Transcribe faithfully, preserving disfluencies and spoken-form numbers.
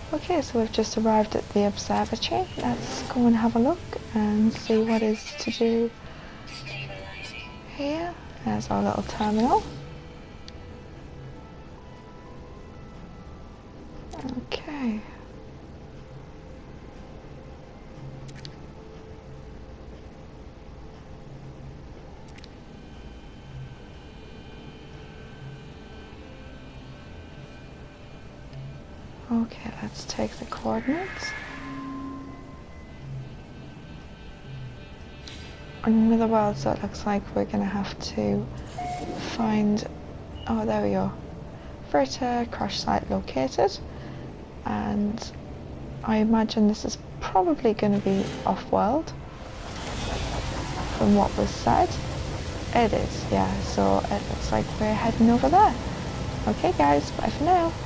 Okay, so we've just arrived at the observatory. Let's go and have a look and see what is to do here. There's our little terminal. Okay. Okay, let's take the coordinates. Another world, so it looks like we're going to have to find... Oh, there we go. Freighter crash site located. And I imagine this is probably going to be off-world from what was said. It is, yeah, so it looks like we're heading over there. Okay guys, bye for now.